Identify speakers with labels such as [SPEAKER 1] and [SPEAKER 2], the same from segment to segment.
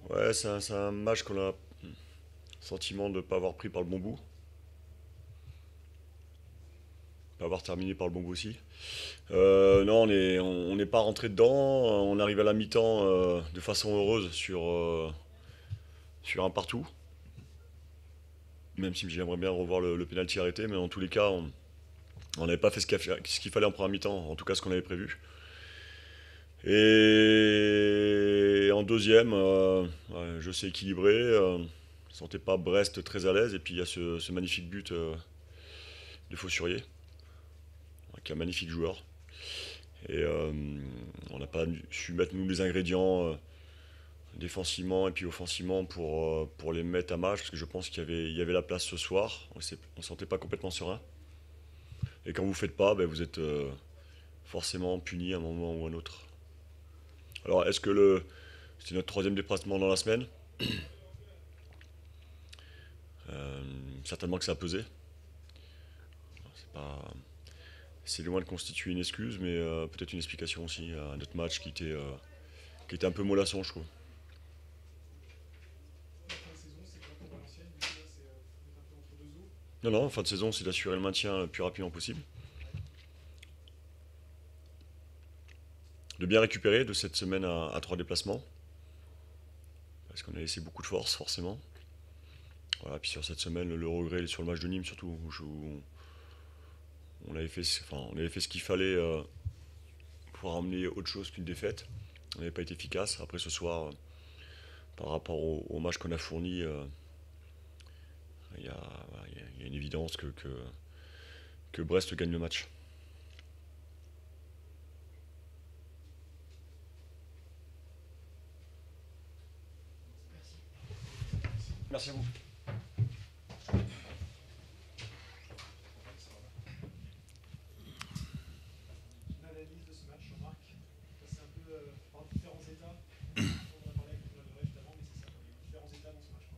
[SPEAKER 1] Ouais, c'est un match qu'on a le sentiment de ne pas avoir pris par le bon bout, pas avoir terminé par le bon bout aussi. Non, on n'est pas rentré dedans. On arrive à la mi-temps de façon heureuse sur un partout. Même si j'aimerais bien revoir le penalty arrêté, mais dans tous les cas, on n'avait pas fait ce qu'il fallait en première mi-temps, en tout cas ce qu'on avait prévu. Et en deuxième, ouais, jeu s'est équilibré. Je sentais pas Brest très à l'aise. Et puis il y a ce magnifique but de Faussurier, qui est un magnifique joueur. Et on n'a pas su mettre nous les ingrédients défensivement et puis offensivement pour les mettre à match, parce que je pense il y avait la place ce soir. On ne sentait pas complètement serein. Et quand vous ne faites pas, ben, vous êtes forcément puni à un moment ou à un autre. Alors, c'était notre troisième déplacement dans la semaine? Euh, Certainement que ça a pesé. C'est pas, c'est loin de constituer une excuse, mais peut-être une explication aussi à notre match qui était un peu mollasson, je trouve. Non, non, fin de saison, c'est d'assurer le maintien le plus rapidement possible. De bien récupérer de cette semaine à trois déplacements, parce qu'on a laissé beaucoup de force, forcément. Voilà, puis sur cette semaine, le regret sur le match de Nîmes, surtout, où on avait fait ce qu'il fallait pour ramener autre chose qu'une défaite. On n'avait pas été efficace. Après ce soir, par rapport au match qu'on a fourni, il y, a, voilà, il y a une évidence que Brest gagne le match. Merci à vous.
[SPEAKER 2] Une analyse de ce match, Jean-Marc. C'est un peu par différents états. On a parlé avec Nicolas Deray juste avant, mais c'est ça, il y a eu différents états dans ce match.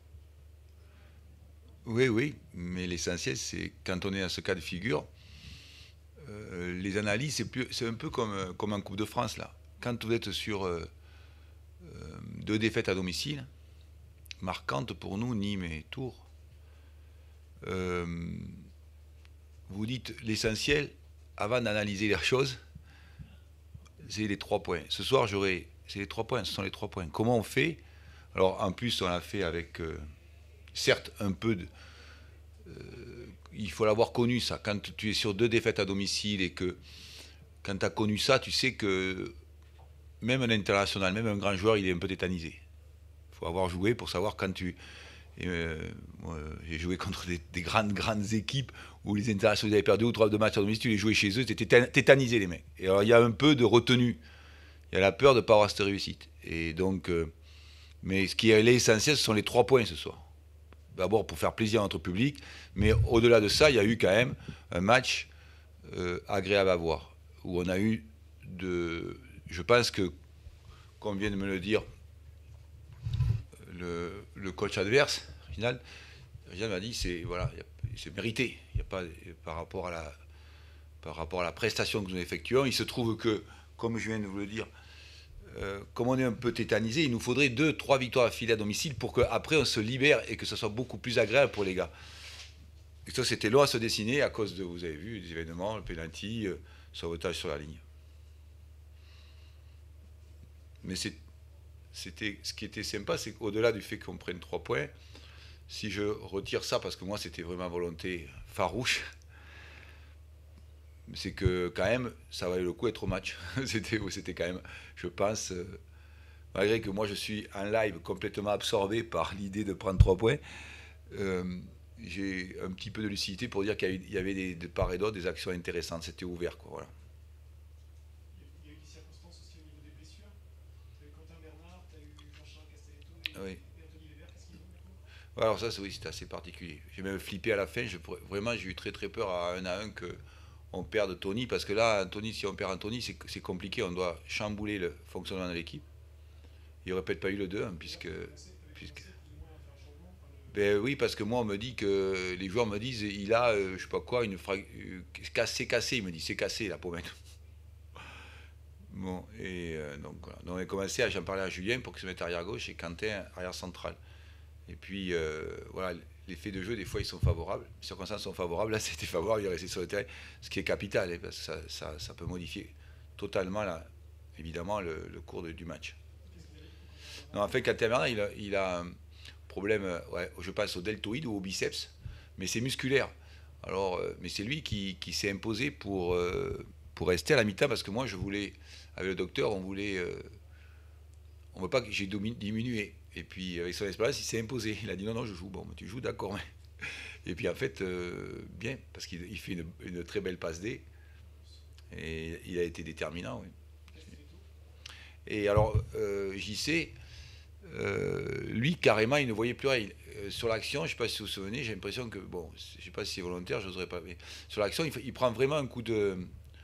[SPEAKER 3] Oui, oui, mais l'essentiel, c'est quand on est dans ce cas de figure, les analyses, c'est un peu comme en Coupe de France, là. Quand vous êtes sur deux défaites à domicile, marquantes pour nous, Nîmes et Tours, euh, vous dites l'essentiel, avant d'analyser les choses, c'est les 3 points. Ce soir, c'est les 3 points, ce sont les 3 points. Comment on fait? Alors, en plus, on l'a fait avec, certes, un peu de, il faut l'avoir connu ça. Quand tu es sur deux défaites à domicile et que quand tu as connu ça, tu sais que même un international, même un grand joueur, il est un peu tétanisé. Il faut avoir joué pour savoir quand tu... moi, j'ai joué contre des grandes équipes où les internationaux avaient perdu ou trois de matchs à domicile, tu les jouais chez eux, c'était tétanisé les mecs. Et alors il y a un peu de retenue. Il y a la peur de ne pas avoir cette réussite. Et donc, mais ce qui est l'essentiel, ce sont les 3 points ce soir. D'abord pour faire plaisir à notre public, mais au-delà de ça, il y a eu quand même un match agréable à voir, où on a eu de... Je pense que, comme vient de me le dire le coach adverse, au final, Jean m'a dit c'est voilà, c'est mérité. Il y a pas par rapport à la prestation que nous effectuons, il se trouve que, comme je viens de vous le dire, comme on est un peu tétanisé, il nous faudrait 2, 3 victoires affilées à domicile pour qu'après on se libère et que ce soit beaucoup plus agréable pour les gars. Et ça, c'était long à se dessiner à cause de, vous avez vu, des événements, le penalty, sauvetage sur la ligne. Mais c'était ce qui était sympa, c'est qu'au-delà du fait qu'on prenne 3 points, si je retire ça, parce que moi c'était vraiment volonté farouche, c'est que quand même ça valait le coup d'être au match. C'était quand même, je pense, malgré que moi je suis en live complètement absorbé par l'idée de prendre 3 points, euh, j'ai un petit peu de lucidité pour dire qu'il y avait de part et d'autre des actions intéressantes. C'était ouvert, quoi. Voilà.
[SPEAKER 2] Il y a eu des circonstances aussi au niveau des blessures. Tu as eu Quentin Bernard, tu as eu Jean-Charles Castelletto
[SPEAKER 3] Oui.
[SPEAKER 2] et Anthony Weber. Qu'est-ce qu'ils ont du coup?
[SPEAKER 3] Alors ça, oui, c'était assez particulier. J'ai même flippé à la fin. Vraiment, j'ai eu très très peur à 1 que on perde Tony, parce que là, Anthony, si on perd Anthony, c'est compliqué. On doit chambouler le fonctionnement de l'équipe. Il n'y aurait peut-être pas eu le 2, hein, puisque...
[SPEAKER 2] Pensé plus ou moins à faire un changement. Enfin,
[SPEAKER 3] Ben oui, parce que moi, on me dit que les joueurs me disent, il a, je sais pas quoi, c'est cassé, il me dit, c'est cassé la pommette. Bon, et Donc, voilà. Donc, on a commencé, j'en parlais à Julien pour qu'il se mette arrière gauche et Quentin arrière central. Et puis, voilà, les faits de jeu, des fois, ils sont favorables. Les circonstances sont favorables. Là, c'était favorable, il est resté sur le terrain, ce qui est capital, parce que ça peut modifier totalement, là, évidemment, le cours du match. Non, en fait, Quentin Bernard, il a un problème, je pense au deltoïde ou au biceps, mais c'est musculaire. Alors, mais c'est lui qui s'est imposé pour rester à la mi-temps, parce que moi, je voulais, avec le docteur, on veut pas que j'ai diminué. Et puis, avec son expérience, il s'est imposé. Il a dit non, je joue. Bon, tu joues, d'accord. Et puis, en fait, bien, parce qu'il fait une très belle passe D. Et il a été déterminant, oui. Et alors, JC, lui, carrément, il ne voyait plus rien. Sur l'action, je ne sais pas si vous vous souvenez, j'ai l'impression que, bon, je ne sais pas si c'est volontaire, je n'oserais pas, mais sur l'action, il prend vraiment un coup de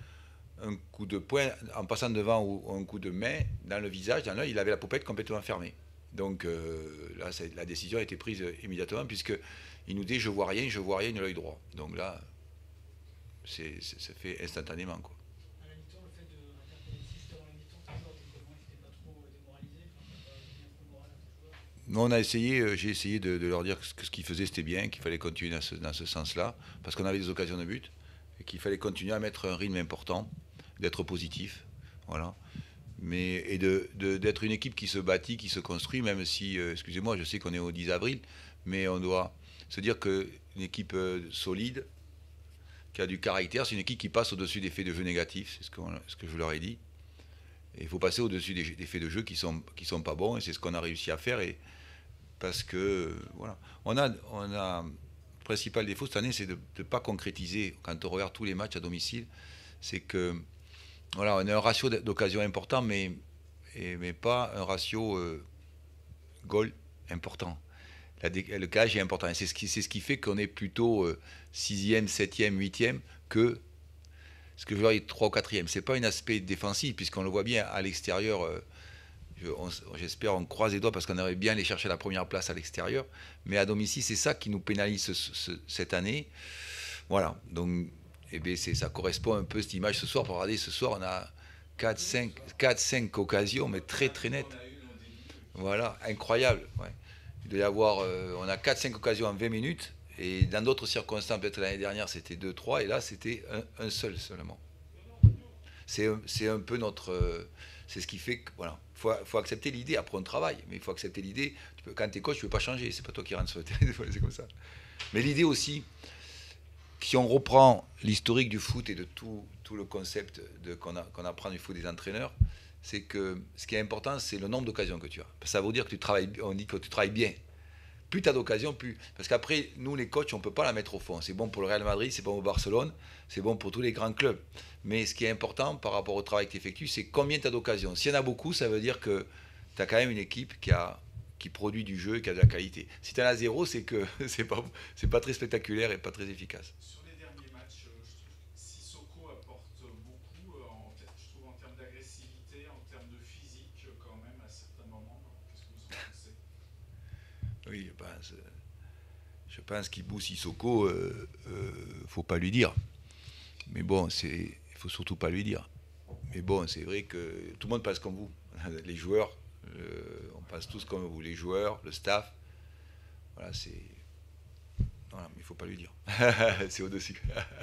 [SPEAKER 3] poing en passant devant ou un coup de main dans le visage, dans l'œil, il avait la poupette complètement fermée. Donc là, la décision a été prise immédiatement, puisqu'il nous dit je vois rien de l'œil droit. Donc là, ça fait instantanément, quoi.
[SPEAKER 2] À la mi-temps, le fait d'interpeller juste avant la mi-temps, tes joueurs, t'es comment? Ils n'étaient pas trop démoralisés? Enfin, t'as pas mis un coup le moral à tes joueurs?
[SPEAKER 3] Nous, j'ai essayé de leur dire que ce qu'ils faisaient c'était bien, qu'il fallait continuer dans ce sens-là, parce qu'on avait des occasions de but, et qu'il fallait continuer à mettre un rythme important, d'être positif, voilà. Et d'être une équipe qui se bâtit, qui se construit, même si, excusez-moi, je sais qu'on est au 10 avril, mais on doit se dire qu'une équipe solide, qui a du caractère, c'est une équipe qui passe au-dessus des faits de jeu négatifs, c'est ce que je leur ai dit. Et il faut passer au-dessus des faits de jeu qui sont pas bons, et c'est ce qu'on a réussi à faire, et parce que, voilà. On a le principal défaut cette année, c'est de ne pas concrétiser, quand on regarde tous les matchs à domicile, c'est que, voilà, on a un ratio d'occasion important, mais pas un ratio goal important. Le cage est important. Et c'est ce qui fait qu'on est plutôt 6e, 7e, 8e que ce que je veux dire 3 ou 4e. Ce n'est pas un aspect défensif, puisqu'on le voit bien à l'extérieur. J'espère, on croise les doigts parce qu'on aimerait bien aller chercher la première place à l'extérieur. Mais à domicile, c'est ça qui nous pénalise cette année. Voilà. Donc, eh bien, ça correspond un peu à cette image ce soir. Pour regarder, ce soir, on a 4-5 occasions, mais très très nettes. Voilà, incroyable. Ouais. Il doit y avoir, on a 4-5 occasions en 20 minutes. Et dans d'autres circonstances, peut-être l'année dernière, c'était 2-3. Et là, c'était un seul seulement. C'est un peu notre... c'est ce qui fait que, voilà, faut accepter l'idée. Après, on travaille, mais il faut accepter l'idée. Quand tu es coach, tu ne peux pas changer. C'est pas toi qui rentres sur le terrain, c'est comme ça. Mais l'idée aussi, si on reprend l'historique du foot et de tout le concept qu'on apprend du foot des entraîneurs, c'est que ce qui est important, c'est le nombre d'occasions que tu as. Ça veut dire que on dit que tu travailles bien. Plus tu as d'occasions, plus... Parce qu'après, nous, les coachs, on ne peut pas la mettre au fond. C'est bon pour le Real Madrid, c'est bon pour Barcelone, c'est bon pour tous les grands clubs. Mais ce qui est important par rapport au travail que tu effectues, c'est combien tu as d'occasions. S'il y en a beaucoup, ça veut dire que tu as quand même une équipe qui produit du jeu et qui a de la qualité. Si tu en as zéro, c'est que c'est pas très spectaculaire et pas très efficace.
[SPEAKER 4] Sur les derniers matchs, je trouve que Sissoko apporte beaucoup, je trouve, en termes d'agressivité, en termes de physique, quand même, à certains moments. Qu'est-ce que vous en pensez?
[SPEAKER 3] Oui, je pense qu'Ibou Sissoko, faut pas lui dire. Mais bon, il faut surtout pas lui dire. Mais bon, c'est vrai que tout le monde pense comme vous. Les joueurs, on pense tous comme vous. Les joueurs, le staff. Voilà, voilà, mais il faut pas lui dire. C'est au-dessus.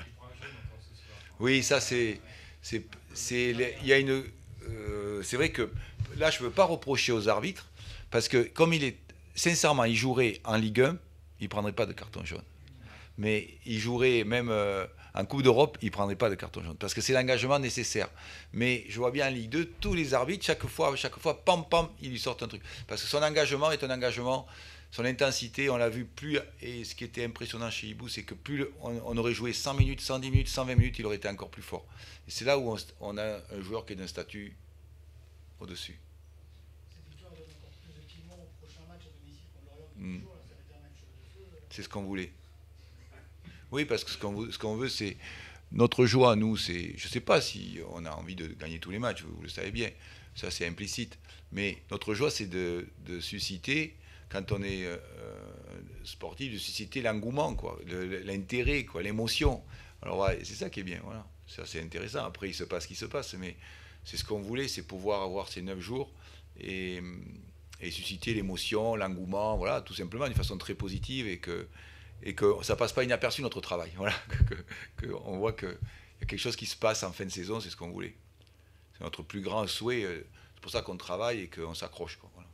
[SPEAKER 3] Oui, ça c'est il y a une. C'est vrai que là, je ne veux pas reprocher aux arbitres parce que comme sincèrement, il jouerait en Ligue 1, il ne prendrait pas de carton jaune. Mais il jouerait même en Coupe d'Europe, il ne prendrait pas de carton jaune. Parce que c'est l'engagement nécessaire. Mais je vois bien en Ligue 2, tous les arbitres, chaque fois, pam, pam, ils lui sortent un truc. Parce que son engagement est un engagement, son intensité, on l'a vu plus. Et ce qui était impressionnant chez Ibou, c'est que plus on aurait joué 100 minutes, 110 minutes, 120 minutes, il aurait été encore plus fort. Et c'est là où on a un joueur qui est d'un statut au-dessus.
[SPEAKER 2] Cette victoire donne encore plus de piment au prochain match à domicile contre Lorient. Ça va être un match de feu.
[SPEAKER 3] C'est ce qu'on voulait. Oui, parce que ce qu'on veut, c'est notre joie, nous, c'est... Je ne sais pas si on a envie de gagner tous les matchs, vous le savez bien, ça c'est implicite. Mais notre joie, c'est de susciter, quand on est sportif, de susciter l'engouement, quoi, l'intérêt, quoi, l'émotion. Alors ouais, c'est ça qui est bien, voilà. Ça c'est intéressant. Après, il se passe ce qui se passe, mais c'est ce qu'on voulait, c'est pouvoir avoir ces 9 jours et susciter l'émotion, l'engouement, voilà, tout simplement, d'une façon très positive et que ça passe pas inaperçu notre travail. Voilà, on voit qu'il y a quelque chose qui se passe en fin de saison, c'est ce qu'on voulait. C'est notre plus grand souhait, c'est pour ça qu'on travaille et qu'on s'accroche. Voilà.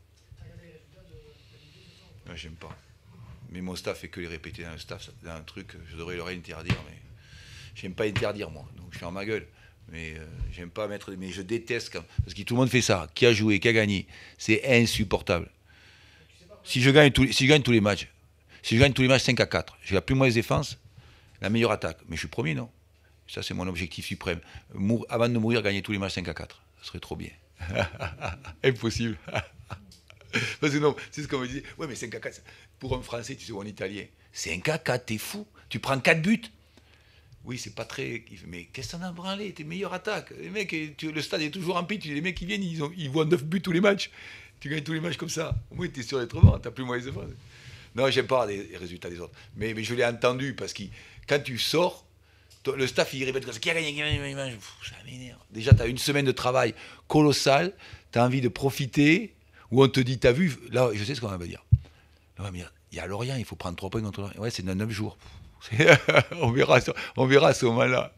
[SPEAKER 3] Non, j'aime pas. Mais mon staff fait que les répéter dans le staff, dans un truc, je devrais leur interdire, mais j'aime pas interdire moi, donc je suis en ma gueule. Mais j'aime pas mettre. Mais je déteste parce que tout le monde fait ça. Qui a joué, qui a gagné, c'est insupportable. Si je gagne tous les matchs, si je gagne tous les matchs 5-4, j'ai la plus mauvaise défense, la meilleure attaque. Mais je suis premier, non? Ça, c'est mon objectif suprême. Avant de mourir, gagner tous les matchs 5-4. Ça serait trop bien. Impossible. Parce que non, c'est ce qu'on me disait. Ouais, mais 5-4, pour un Français, tu sais, ou un Italien, 5-4, t'es fou. Tu prends 4 buts. Oui, c'est pas très. Mais qu'est-ce que t'en as branlé? Tes meilleures attaques. Les mecs, le stade est toujours rempli. Les mecs qui viennent, ils voient 9 buts tous les matchs. Tu gagnes tous les matchs comme ça. Au moins, t'es sûr d'être mort. T'as plus mauvaise défense. Non, j'aime pas les résultats des autres. Mais je l'ai entendu parce que quand tu sors, le staff il répète qui a gagné, ça m'énerve. Déjà, tu as une semaine de travail colossale. Tu as envie de profiter. Où on te dit, t'as vu, là, je sais ce qu'on va me dire. Là, on va me dire, il y a Lorient, il faut prendre 3 points contre Lorient. Ouais, c'est dans 9 jours. on verra à ce moment-là.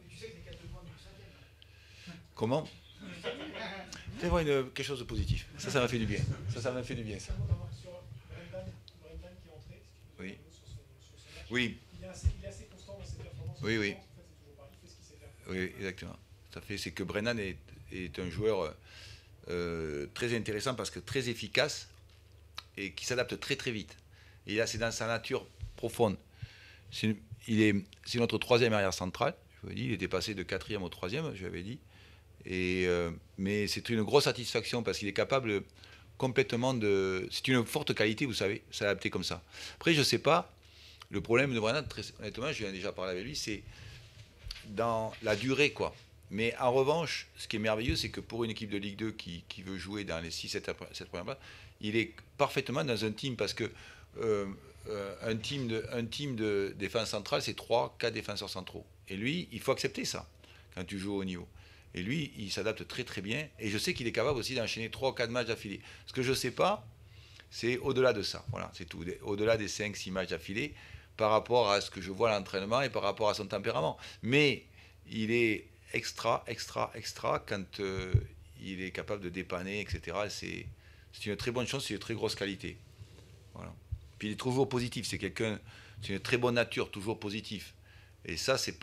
[SPEAKER 3] Comment? C'est vrai, quelque chose de positif. Ça m'a fait du bien. Ça m'a fait du bien, ça.
[SPEAKER 2] Sur Brendan qui est entré,
[SPEAKER 3] oui.
[SPEAKER 2] Sur ce match.
[SPEAKER 3] Oui.
[SPEAKER 2] Il est assez constant dans ses performances.
[SPEAKER 3] Oui, oui.
[SPEAKER 2] En fait, c'est toujours pareil, il fait ce qu'il sait faire.
[SPEAKER 3] Oui, exactement. Ça fait, c'est que Brennan est un joueur très intéressant parce que très efficace et qui s'adapte très très vite. Et là, c'est dans sa nature profonde. C'est notre 3e arrière central. Je vous l'ai dit, il était passé de 4e au 3e, je l'avais dit. Mais c'est une grosse satisfaction parce qu'il est capable complètement de. C'est une forte qualité, vous savez, s'adapter comme ça. Après, je ne sais pas. Le problème de Brennan, très honnêtement, je viens déjà parler avec lui, c'est dans la durée, quoi. Mais en revanche, ce qui est merveilleux, c'est que pour une équipe de Ligue 2 qui veut jouer dans les 6-7 premières places, il est parfaitement dans un team parce que un team de défense centrale, c'est 3-4 défenseurs centraux. Et lui, il faut accepter ça quand tu joues au haut niveau. Et lui, il s'adapte très très bien. Et je sais qu'il est capable aussi d'enchaîner 3 ou 4 matchs d'affilée. Ce que je ne sais pas, c'est au-delà de ça. Voilà, c'est tout. Au-delà des 5-6 matchs d'affilée, par rapport à ce que je vois à l'entraînement et par rapport à son tempérament. Mais il est extra quand il est capable de dépanner, etc. C'est une très bonne chose, c'est une très grosse qualité. Voilà. Puis il est toujours positif, c'est une très bonne nature, toujours positif. Et ça, c'est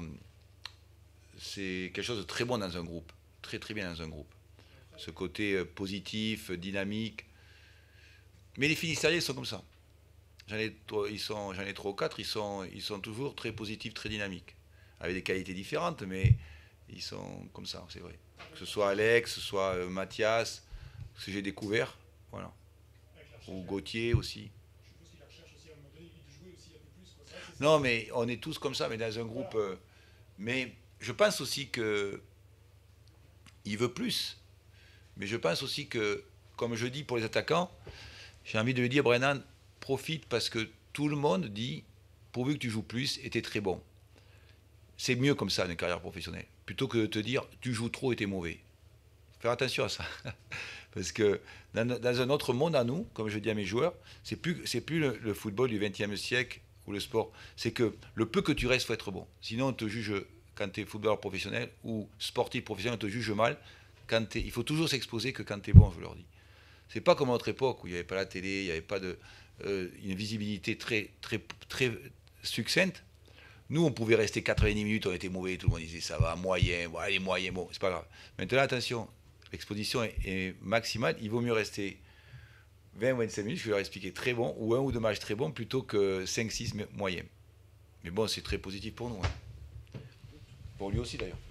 [SPEAKER 3] quelque chose de très bon dans un groupe, très très bien dans un groupe. Ce côté positif, dynamique. Mais les finistériens sont comme ça. J'en ai 3 ou 4, ils sont toujours très positifs, très dynamiques. Avec des qualités différentes, mais ils sont comme ça, c'est vrai. Que ce soit Alex, que ce soit Mathias, ce que j'ai découvert, voilà. Ou Gauthier aussi.
[SPEAKER 2] Je suppose qu'il la recherche aussi à un moment donné, de jouer aussi un peu plus. Quoi.
[SPEAKER 3] Non, mais on est tous comme ça, mais dans un groupe. Mais je pense aussi que il veut plus. Mais je pense aussi que, comme je dis pour les attaquants, j'ai envie de lui dire, Brennan, profite parce que tout le monde dit, pourvu que tu joues plus, et t'es très bon. C'est mieux comme ça, une carrière professionnelle. Plutôt que de te dire, tu joues trop et t'es mauvais. Faire attention à ça. Parce que dans un autre monde à nous, comme je dis à mes joueurs, c'est plus le football du XXe siècle ou le sport. C'est que le peu que tu restes, il faut être bon. Sinon, on te juge, quand tu es footballeur professionnel ou sportif professionnel, on te juge mal. Il faut toujours s'exposer que quand tu es bon, je leur dis. C'est pas comme à notre époque où il n'y avait pas la télé, il n'y avait pas une visibilité très, très, très succincte. Nous, on pouvait rester 90 minutes, on était mauvais, tout le monde disait ça va, moyen, voilà, les moyens, bon, c'est pas grave. Maintenant, attention, l'exposition est maximale, il vaut mieux rester 20 ou 25 minutes, je vais leur expliquer très bon, ou 1 ou 2 matchs très bons, plutôt que 5-6 moyens. Mais bon, c'est très positif pour nous. Hein. Pour lui aussi d'ailleurs.